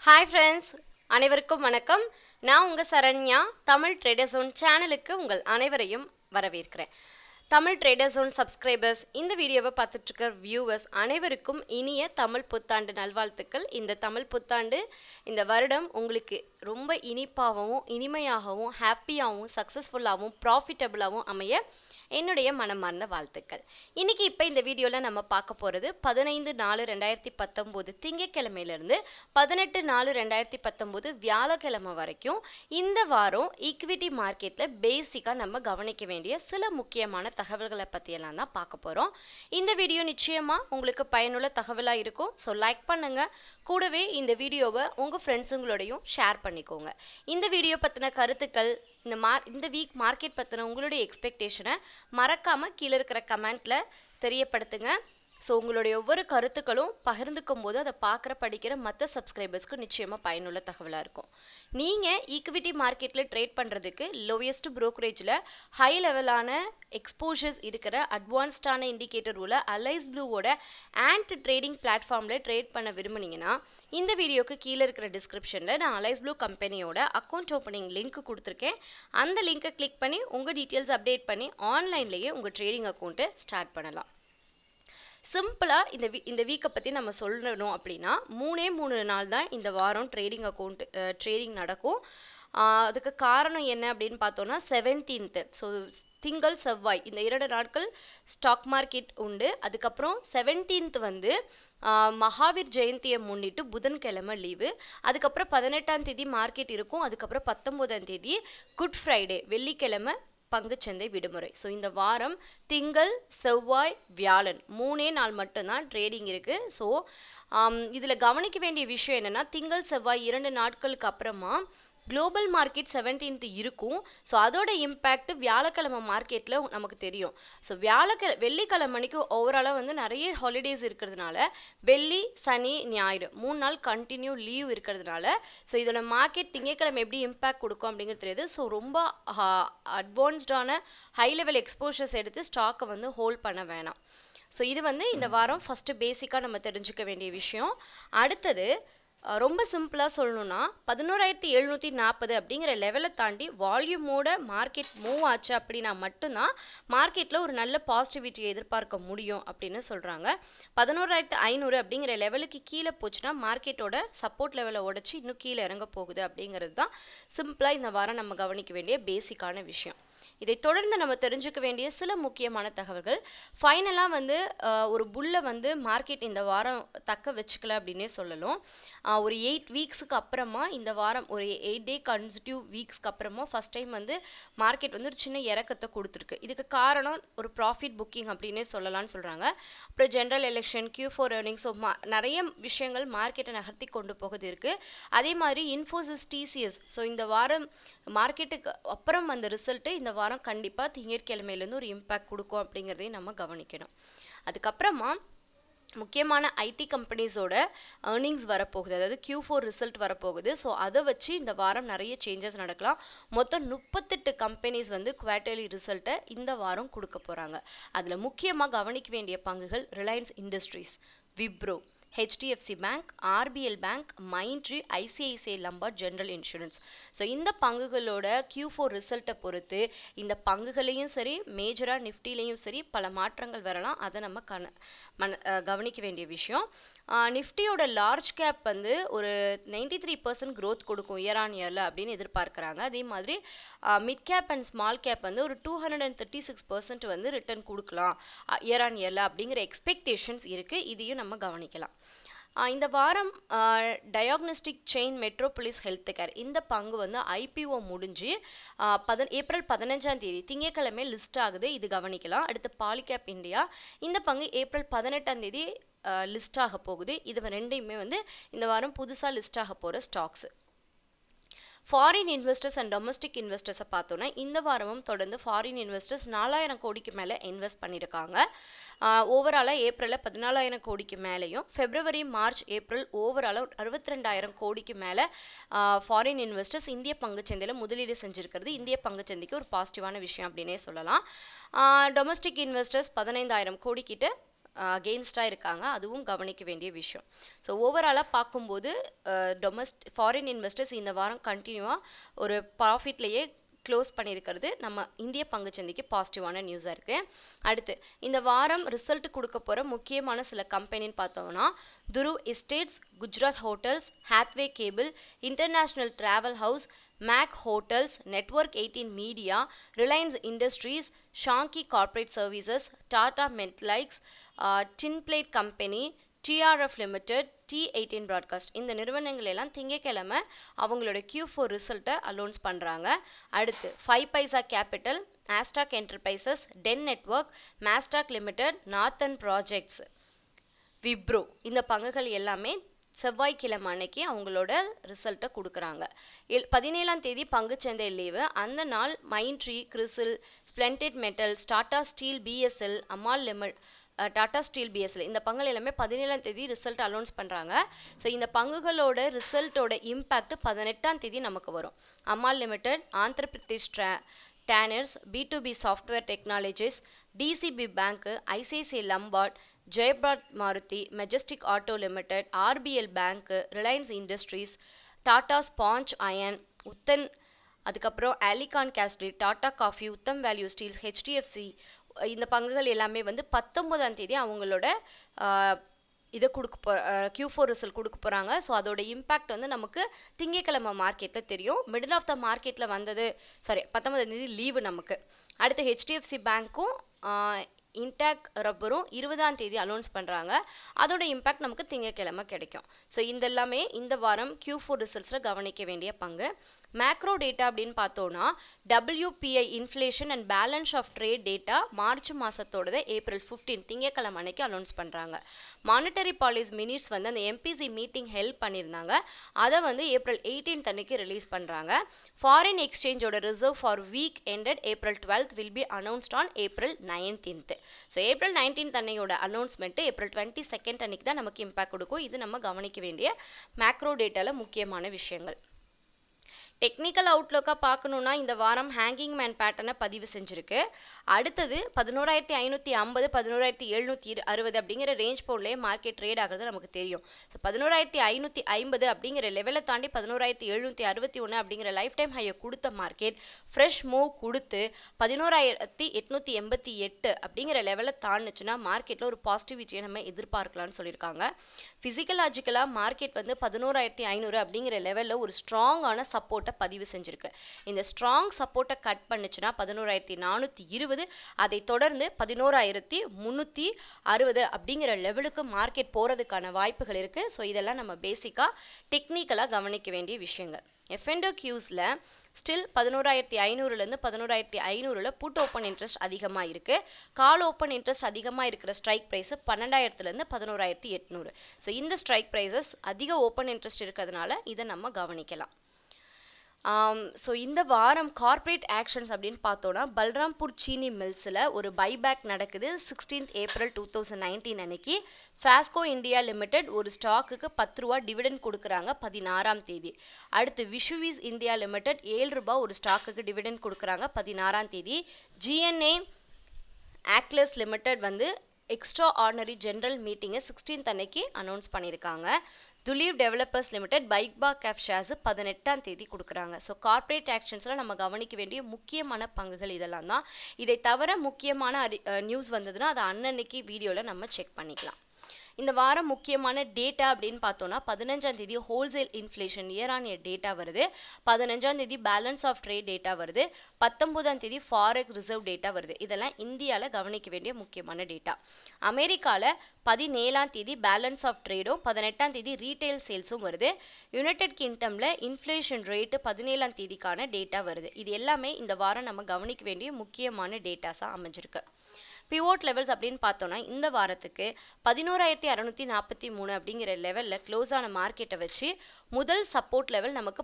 Hi friends, அனைவருக்கும் வணக்கம். நான் உங்க சரண்யா தமிழ் ட்ரேடர் ஜோன் சேனலுக்கு உங்கள் அனைவரையும் வரவேற்கிறேன். தமிழ் ட்ரேடர் ஜோன் சப்ஸ்கிரைபர்ஸ், இந்த வீடியோவை பார்த்துட்டு இருக்க வியூவர்ஸ் அனைவருக்கும் இனிய தமிழ் புத்தாண்டு நல்வாழ்த்துக்கள். இந்த தமிழ் புத்தாண்டு இந்த வருடம் உங்களுக்கு ரொம்ப இனிப்பாகவும் இனிமையாகவும் ஹாப்பியாகவும் சக்ஸஸ்ஃபுல்லாகவும் ப்ராஃபிட்டபிளாகவும் அமைய என்னுடைய மனமார்ந்த வாழ்த்துக்கள். இன்னைக்கு இப்போ இந்த வீடியோவில் நம்ம பார்க்க போகிறது 15/4/2019 திங்கட்கிழமையிலிருந்து 18/4/2019 வியாழக்கிழமை வரைக்கும் இந்த வாரம் ஈக்விட்டி மார்க்கெட்டில் பேசிக்காக நம்ம கவனிக்க வேண்டிய சில முக்கியமான தகவல்களை பற்றியெல்லாம் தான் பார்க்க போகிறோம். இந்த வீடியோ நிச்சயமாக உங்களுக்கு பயனுள்ள தகவலாக இருக்கும். ஸோ லைக் பண்ணுங்கள், கூடவே இந்த வீடியோவை உங்கள் ஃப்ரெண்ட்ஸுங்களோடையும் ஷேர் பண்ணிக்கோங்க. இந்த வீடியோ பற்றின கருத்துக்கள், இந்த வீக் மார்க்கெட் பற்றின உங்களுடைய எக்ஸ்பெக்டேஷனை மறக்காமல் கீழே இருக்கிற கமெண்ட்டில் தெரியப்படுத்துங்க. ஸோ உங்களுடைய ஒவ்வொரு கருத்துக்களும் பகிர்ந்துக்கும் போது அதை படிக்கிற மற்ற சப்ஸ்கிரைபர்ஸ்க்கு நிச்சயமாக பயனுள்ள தகவலாக இருக்கும். நீங்கள் ஈக்விட்டி மார்க்கெட்டில் ட்ரேட் பண்ணுறதுக்கு லோயஸ்ட் ப்ரோக்கரேஜில் ஹை லெவலான எக்ஸ்போஷர்ஸ் இருக்கிற அட்வான்ஸ்டான இண்டிகேட்டர் உள்ள அலைஸ் ப்ளூவோட ட்ரேடிங் பிளாட்ஃபார்மில் ட்ரேட் பண்ண விரும்புனீங்கன்னா இந்த வீடியோக்கு கீழே இருக்கிற டிஸ்கிரிப்ஷனில் நான் அலைஸ் ப்ளூ கம்பெனியோட அக்கௌண்ட் ஓப்பனிங் லிங்க் கொடுத்துருக்கேன். அந்த லிங்கை கிளிக் பண்ணி உங்கள் டீட்டெயில்ஸ் அப்டேட் பண்ணி ஆன்லைன்லேயே உங்கள் ட்ரேடிங் அக்கௌண்ட்டை ஸ்டார்ட் பண்ணலாம். சிம்பிளாக இந்த வீக்கை பற்றி நம்ம சொல்லணும் அப்படின்னா 3 நாள் தான் இந்த வாரம் ட்ரேடிங் நடக்கும். அதுக்கு காரணம் என்ன அப்படின்னு பார்த்தோன்னா 17th, ஸோ திங்கள் செவ்வாய் இந்த 2 நாட்கள் ஸ்டாக் மார்க்கெட் உண்டு. அதுக்கப்புறம் 17th வந்து மகாவீர் ஜெயந்தியை முன்னிட்டு புதன்கிழமை லீவு. அதுக்கப்புறம் 18ஆம் தேதி மார்க்கெட் இருக்கும். அதுக்கப்புறம் 19ஆம் தேதி குட் ஃப்ரைடே வெள்ளிக்கிழமை பங்குச்சந்தை விடுமுறை. ஸோ இந்த வாரம் திங்கள் செவ்வாய் வியாழன் 3 நாள் மட்டும்தான் ட்ரேடிங் இருக்குது. ஸோ இதில் கவனிக்க வேண்டிய விஷயம் என்னென்னா, திங்கள் செவ்வாய் 2 நாட்களுக்கு அப்புறமா குளோபல் மார்க்கெட் 17th இருக்கும். ஸோ அதோட இம்பேக்ட் வியாழக்கிழமை மார்க்கெட்டில் நமக்கு தெரியும். ஸோ வெள்ளிக்கிழமைக்கு ஓவராலாக வந்து நிறைய ஹாலிடேஸ் இருக்கிறதுனால வெள்ளி சனி ஞாயிறு 3 நாள் கண்டினியூ லீவ் இருக்கிறதுனால ஸோ இதோட மார்க்கெட் திங்கட்கிழமை எப்படி இம்பேக்ட் கொடுக்கும் அப்படிங்கிறது தெரியுது. ஸோ ரொம்ப அட்வான்ஸ்டான ஹை லெவல் எக்ஸ்போஷர்ஸ் எடுத்து ஸ்டாக்கை வந்து ஹோல்ட் பண்ண வேணாம். ஸோ இது வந்து இந்த வாரம் ஃபஸ்ட்டு பேசிக்காக நம்ம தெரிஞ்சுக்க வேண்டிய விஷயம். அடுத்தது ரொம்ப சிம்பிளாக சொல்லணும்னா 11,740 அப்படிங்கிற லெவலை தாண்டி வால்யூமோட மார்க்கெட் மூவ் ஆச்சு அப்படின்னா மட்டும்தான் மார்க்கெட்டில் ஒரு நல்ல பாசிட்டிவிட்டியை எதிர்பார்க்க முடியும் அப்படின்னு சொல்கிறாங்க. 11,500 அப்படிங்கிற லெவலுக்கு கீழே போச்சுன்னா மார்க்கெட்டோட சப்போர்ட் லெவலை உடச்சி இன்னும் கீழே இறங்க போகுது அப்படிங்கிறது தான் சிம்பிளாக இந்த வாரம் நம்ம கவனிக்க வேண்டிய பேசிக்கான விஷயம். இதை தொடர்ந்து நம்ம தெரிஞ்சுக்க வேண்டிய சில முக்கியமான தகவல்கள். ஃபைனலாக வந்து ஒரு புல்லை வந்து மார்க்கெட் இந்த வாரம் தக்க வச்சுக்கல அப்படின்னே சொல்லலாம். ஒரு 8 வீக்ஸுக்கு அப்புறமா இந்த வாரம் ஒரு 8 டே கன்சிக்யூட்டிவ் வீக்ஸ்க்கு அப்புறமா ஃபஸ்ட் டைம் வந்து மார்க்கெட் வந்து ஒரு சின்ன இறக்கத்தை கொடுத்துருக்கு. இதுக்கு காரணம் ஒரு ப்ராஃபிட் புக்கிங் அப்படின்னே சொல்லலாம்னு சொல்கிறாங்க. அப்புறம் general election, Q4 earnings, so நிறைய விஷயங்கள் மார்க்கெட்டை நகர்த்தி கொண்டு போகுது இருக்குது. அதே மாதிரி Infosys TCS, ஸோ இந்த வாரம் மார்க்கெட்டுக்கு அப்புறம் அந்த ரிசல்ட்டு இந்த வாரம் கண்டிப்பாக திங்கட்கிழமையிலேருந்து ஒரு இம்பேக்ட் கொடுக்கும் அப்படிங்கிறதையும் நம்ம கவனிக்கணும். அதுக்கப்புறமா முக்கியமான ஐடி கம்பெனிஸோட ஏர்னிங்ஸ் வரப்போகுது, அதாவது Q4 ரிசல்ட் வரப்போகுது. ஸோ அதை வச்சு இந்த வாரம் நிறைய சேஞ்சஸ் நடக்கலாம். மொத்தம் 38 கம்பெனிஸ் வந்து குவார்ட்டர்லி ரிசல்ட்டை இந்த வாரம் கொடுக்க போகிறாங்க. அதில் முக்கியமாக கவனிக்க வேண்டிய பங்குகள் Reliance Industries, Wipro, HDFC Bank, RBL Bank, Mindtree, ICICI Lombard General Insurance. So இந்த பங்குகளோட Q4 ரிசல்ட்டை பொறுத்து இந்த பங்குகளையும் சரி மேஜராக நிஃப்டிலையும் சரி பல மாற்றங்கள் வரலாம். அதை நம்ம கவனிக்க வேண்டிய விஷயம். நிஃப்டியோட லார்ஜ் கேப் வந்து ஒரு 93% growth கொடுக்கும் இயர் ஆன் இயரில் அப்படின்னு எதிர்பார்க்குறாங்க. அதே மாதிரி mid cap and small cap வந்து ஒரு 236% வந்து ரிட்டர்ன் கொடுக்கலாம் இயர் ஆன் இயரில் அப்படிங்கிற எக்ஸ்பெக்டேஷன்ஸ் இருக்குது. இதையும் நம்ம கவனிக்கலாம். இந்த வாரம் diagnostic chain Metropolis Health Care இந்த பங்கு வந்து IPO முடிஞ்சு ஏப்ரல் 15ஆம் தேதி திங்கட்கிழமை லிஸ்ட் ஆகுது. இது கவனிக்கலாம். அடுத்து பாலிகேப் இந்தியா இந்த பங்கு ஏப்ரல் 18ஆம் தேதி லிஸ்ட் ஆக போகுது. இது ரெண்டையுமே வந்து இந்த வாரம் புதுசாக லிஸ்ட் ஆக போகிற stocks. Foreign investors and domestic இன்வெஸ்டர்ஸை பார்த்தோன்னா இந்த வாரமும் தொடர்ந்து ஃபாரின் இன்வெஸ்டர்ஸ் 4,000 கோடிக்கு மேலே இன்வெஸ்ட் பண்ணியிருக்காங்க. ஓவராலாக ஏப்ரலில் 14,000 கோடிக்கு மேலேயும், ஃபெப்ரவரி மார்ச் ஏப்ரல் ஓவராலாக 62,000 கோடிக்கு மேலே ஃபாரின் இன்வெஸ்டர்ஸ் இந்திய பங்குச்சந்தையில் முதலீடு செஞ்சுருக்கிறது இந்திய பங்குச்சந்தைக்கு ஒரு பாசிட்டிவான விஷயம் அப்படின்னே சொல்லலாம். டொமஸ்டிக் இன்வெஸ்டர்ஸ் 15,000 கோடிக்கிட்ட அகெயின்ஸ்டாக இருக்காங்க, அதுவும் கவனிக்க வேண்டிய விஷயம். ஸோ ஓவராலாக பார்க்கும்போது ஃபாரின் இன்வெஸ்டர்ஸ் இந்த வாரம் கண்டினியூவாக ஒரு ப்ராஃபிட்லேயே க்ளோஸ் பண்ணியிருக்கிறது நம்ம இந்திய பங்குச்சந்தைக்கு பாசிட்டிவான நியூஸாக இருக்குது. அடுத்து இந்த வாரம் ரிசல்ட் கொடுக்க போகிற முக்கியமான சில கம்பெனின்னு பார்த்தோம்னா Dhruv Estates, Gujarat Hotels, Hathway Cable, International Travel House, Mac Hotels, Network 18 Media, Reliance Industries, ஷாங்கி corporate services, Tata Metaliks, Tinplate company, TRF limited, T18 broadcast, இந்த நிறுவனங்கள் எல்லாம் திங்கட்கிழமை அவங்களோட Q4 ரிசல்ட்டை அலௌன்ஸ் பண்ணுறாங்க. அடுத்து 5 பைசா கேபிட்டல், ஆஸ்டாக் Enterprises, Den Network, Mastek limited, Northern Projects, Wipro, இந்த பங்குகள் எல்லாமே செவ்வாய்க்கிழமை அன்னைக்கு அவங்களோட ரிசல்ட்டை கொடுக்குறாங்க. 17ஆம் தேதி பங்குச்சந்தை லீவு. அந்த நாள் Mindtree, Crisil, Splendid Metals, Tata Steel, BSL, Amal Tata Steel, BSL இந்த பங்குகள் எல்லாமே 17ஆம் தேதி ரிசல்ட் அலௌன்ஸ் பண்ணுறாங்க. ஸோ இந்த பங்குகளோட ரிசல்ட்டோட இம்பேக்ட் 18ஆம் தேதி நமக்கு வரும். Amal limited, Andhra Pradesh tanners, B2B software technologies, DCB bank, ICICI Lombard, Jay Bharat Maruti, majestic auto limited, RBL bank, Reliance industries, Tata sponge iron, உத்தன், அதுக்கப்புறம் ஆலிகான் கேஸ்ட்ரி, Tata coffee, Uttam value steel, HDFC, இந்த பங்குகள் எல்லாமே வந்து 19ஆம் தேதி அவங்களோட இதை Q4 ரிசல்ட் கொடுக்க போகிறாங்க. ஸோ அதோட இம்பேக்ட் வந்து நமக்கு திங்கட்கிழமை மார்க்கெட்டில் தெரியும். மிடில் ஆஃப் த மார்க்கெட்டில் வந்தது 19ஆம் தேதி லீவு நமக்கு. அடுத்து HDFC பேங்க்கும் இன்டாக் ரப்பரும் 20ஆம் தேதி அலௌன்ஸ் பண்ணுறாங்க. அதோட இம்பேக்ட் நமக்கு திங்கட்கிழமை கிடைக்கும். ஸோ இதெல்லாமே இந்த வாரம் Q4 ரிசல்ட்ஸில் கவனிக்க வேண்டிய பங்கு. மேக்ரோ டேட்டா அப்படின்னு பார்த்தோன்னா WPI inflation and balance of trade data March மாதத்தோடது April 15 திங்கட்கிழமை அன்னைக்கு அனௌன்ஸ் பண்ணுறாங்க. மானிட்டரி பாலிசி மினிட்ஸ் வந்து அந்த MPC மீட்டிங் ஹெல்ப் பண்ணியிருந்தாங்க, அதை வந்து April 18 அன்னைக்கு ரிலீஸ் பண்ணுறாங்க. ஃபாரின் எக்ஸ்சேஞ்சோட reserve for week ended April 12 will be announced on April 19. So April 19 அன்னையோட அனௌன்ஸ்மெண்ட்டு April 22 அன்னைக்கு தான் நமக்கு இம்பாக்ட் கொடுக்கும். இது நம்ம கவனிக்க வேண்டிய மேக்ரோ டேட்டாவில் முக்கியமான விஷயங்கள். டெக்னிக்கல் அவுட்லுக்காக பார்க்கணுன்னா இந்த வாரம் ஹேங்கிங் மேன் பேட்டர்னை பதிவு செஞ்சுருக்கு. அடுத்தது 11,550 11,760 அப்படிங்கிற ரேஞ்ச் போர்ட்லேயே மார்க்கெட் ட்ரேட் ஆகிறது நமக்கு தெரியும். ஸோ 11,550 அப்படிங்கிற லெவலை தாண்டி 11,761 அப்படிங்கிற லைஃப் டைம் ஹையை கொடுத்த மார்க்கெட் ஃப்ரெஷ் மூவ் கொடுத்து 11,888 அப்படிங்கிற லெவலை தாண்டுச்சுன்னா மார்க்கெட்டில் ஒரு பாசிட்டிவிட்டியை நம்ம எதிர்பார்க்கலாம்னு சொல்லியிருக்காங்க. ஃபிசிக்கலாஜிக்கலாக மார்க்கெட் வந்து 11,500 அப்படிங்கிற லெவலில் ஒரு ஸ்ட்ராங்கான சப்போர்ட் பதிவு செஞ்சிருக்கு. இந்த ஸ்ட்ராங் சப்போர்ட்டை கட் பண்ணுச்சுன்னா 11,420, அதை தொடர்ந்து 11,360 அப்படிங்கிற லெவலுக்கு மார்க்கெட் போறதுக்கான வாய்ப்புகள் இருக்கு. ஸோ இதெல்லாம் நம்ம பேசிக்கா டெக்னிக்கலா கவனிக்க வேண்டிய விஷயங்கள். F&O Qஸ்ல ஸ்டில் 11,500லேருந்து 11,500ல் புட் ஓப்பன் இன்ட்ரெஸ்ட் அதிகமாக இருக்குது. கால் ஓப்பன் இன்ட்ரெஸ்ட் அதிகமாக இருக்கிற ஸ்ட்ரைக் ப்ரைஸு 12,000லேருந்து 11,800. ஸோ இந்த ஸ்ட்ரைக் ப்ரைஸஸ் அதிக ஓப்பன் இன்ட்ரெஸ்ட் இருக்கிறதுனால இதை நம்ம கவனிக்கலாம். ஸோ இந்த வாரம் கார்ப்பரேட் ஆக்ஷன்ஸ் அப்படின்னு பார்த்தோன்னா பல்ராம்பூர் சீனி மில்ஸில் ஒரு பைபேக் நடக்குது. 16th April 2019 அன்னைக்கு ஃபாஸ்கோ இந்தியா லிமிடெட் ஒரு ஸ்டாக்குக்கு 10 ரூபா டிவிடெண்ட் கொடுக்குறாங்க 16ஆம் தேதி. அடுத்து விஷுவீஸ் இந்தியா லிமிடெட் 7 ரூபாய் ஒரு ஸ்டாக்குக்கு டிவிடெண்ட் கொடுக்குறாங்க 16ஆம் தேதி. GNA ஆக்லஸ் லிமிடெட் வந்து எக்ஸ்ட்ரா ஆர்டினரி ஜென்ரல் மீட்டிங்கை 16th அன்னைக்கு அனௌன்ஸ் பண்ணியிருக்காங்க. துலீவ் டெவலப்பர்ஸ் லிமிடெட் பைக்பா கேப் ஷேர்ஸ் 18ஆம் தேதி கொடுக்குறாங்க. ஸோ கார்ப்பரேட் ஆக்ஷன்ஸில் நம்ம கவனிக்க வேண்டிய முக்கியமான பங்குகள் இதெல்லாம் தான். இதை தவிர முக்கியமான நியூஸ் வந்ததுன்னா அதை அன்னன்னைக்கு வீடியோவில் நம்ம செக் பண்ணிக்கலாம். இந்த வாரம் முக்கியமான டேட்டா அப்படின்னு பார்த்தோன்னா 15ஆம் தேதி wholesale inflation year on year data வருது. 15ஆம் தேதி பேலன்ஸ் ஆஃப் ட்ரேட் டேட்டா வருது. 19ஆம் தேதி ஃபாரெக்ஸ் ரிசர்வ் டேட்டா வருது. இதெல்லாம் இந்தியாவில் கவனிக்க வேண்டிய முக்கியமான டேட்டா. அமெரிக்காவில் 17ஆம் தேதி பேலன்ஸ் ஆஃப் ட்ரேடும் 18ஆம் தேதி ரீட்டைல் சேல்ஸும் வருது. யுனைடெட் கிங்டமில் இன்ஃப்ளேஷன் ரேட்டு 17ஆம் தேதிக்கான டேட்டா வருது. இது எல்லாமே இந்த வாரம் நம்ம கவனிக்க வேண்டிய முக்கியமான டேட்டாஸாக அமைஞ்சிருக்கு. பிவோட் லெவல்ஸ் அப்படின்னு பார்த்தோன்னா இந்த வாரத்துக்கு 11,643 அப்படிங்கிற லெவலில் க்ளோஸ் ஆன மார்க்கெட்டை வச்சு முதல் சப்போர்ட் லெவல் நமக்கு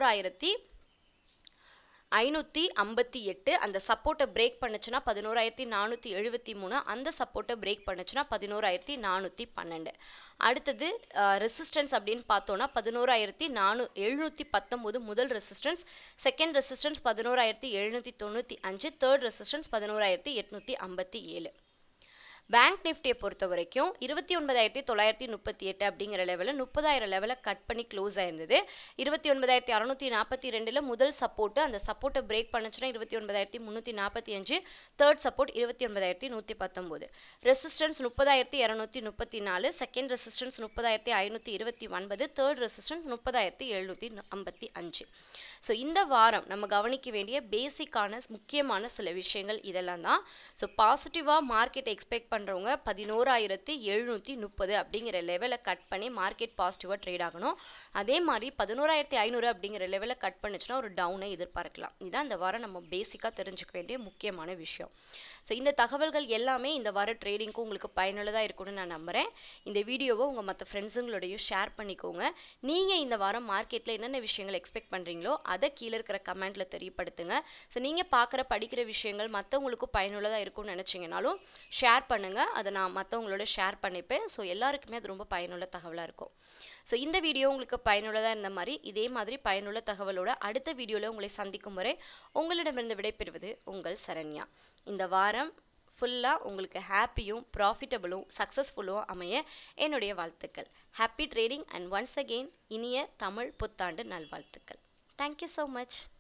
11,558. அந்த சப்போர்ட்டை பிரேக் பண்ணுச்சுன்னா 11,473. அந்த சப்போர்ட்டை பிரேக் பண்ணுச்சுன்னா 11,412. அடுத்தது ரெசிஸ்டன்ஸ் அப்படின்னு பார்த்தோன்னா 11,719 முதல் resistance. Second resistance 11,795. Third resistance 11,857. Bank நிஃப்டியை பொறுத்த வரைக்கும் 29,938 அப்படிங்கிற லெவலில் 30,000 லெவலில் கட் பண்ணி க்ளோஸ் ஆயிருந்தது. 29,642 முதல் சப்போர்ட்டு, அந்த சப்போர்ட்டை பிரேக் பண்ணுச்சுன்னா 29,345, third support 29,119, resistance 30,234, second resistance 30,529, third resistance 30,755. So இந்த வாரம் நம்ம கவனிக்க வேண்டிய பேசிக்கான முக்கியமான சில விஷயங்கள் இதெல்லாம் தான். ஸோ பாசிட்டிவாக மார்க்கெட் எக்ஸ்பெக்ட் பண்ணுறவங்க 11,730 அப்படிங்கிற லெவலை கட் பண்ணி மார்க்கெட் பாசிட்டிவாக ட்ரேட் ஆகணும். அதே மாதிரி 11,500 அப்படிங்கிற லெவலை கட் பண்ணுச்சுன்னா ஒரு டவுனை எதிர்பார்க்கலாம். இதுதான் இந்த வாரம் நம்ம பேசிக்காக தெரிஞ்சுக்க வேண்டிய முக்கியமான விஷயம். ஸோ இந்த தகவல்கள் எல்லாமே இந்த வார ட்ரேடிங்க்கும் உங்களுக்கு பயனுள்ளதாக இருக்கும்னு நான் நம்புகிறேன். இந்த வீடியோவை உங்கள் மற்ற ஃப்ரெண்ட்ஸுங்களோடையும் ஷேர் பண்ணிக்கோங்க. நீங்கள் இந்த வாரம் மார்க்கெட்டில் என்னென்ன விஷயங்கள் எக்ஸ்பெக்ட் பண்ணுறீங்களோ அதை கீழே இருக்கிற கமெண்ட்டில் தெரியப்படுத்துங்க. ஸோ நீங்கள் படிக்கிற விஷயங்கள் மற்றவங்களுக்கும் பயனுள்ளதாக இருக்கும்னு நினச்சிங்கனாலும் ஷேர் பண்ணுங்கள். அதை நான் மற்றவங்களோட ஷேர் பண்ணிப்பேன். ஸோ எல்லாருக்குமே அது ரொம்ப பயனுள்ள தகவலாக இருக்கும். ஸோ இந்த வீடியோ உங்களுக்கு பயனுள்ளதாக இருந்த மாதிரி இதே மாதிரி பயனுள்ள தகவலோட அடுத்த வீடியோவில் உங்களை சந்திக்கும் வரை உங்களிடமிருந்து விடைபெறுவது உங்கள் சரண்யா. இந்த வாரம் ஃபுல்லாக உங்களுக்கு ஹாப்பியும் ப்ராஃபிட்டபிளும் சக்ஸஸ்ஃபுல்லும் அமைய என்னுடைய வாழ்த்துக்கள். Happy trading and once again இனிய தமிழ் புத்தாண்டு நல்வாழ்த்துக்கள். Thank you so much.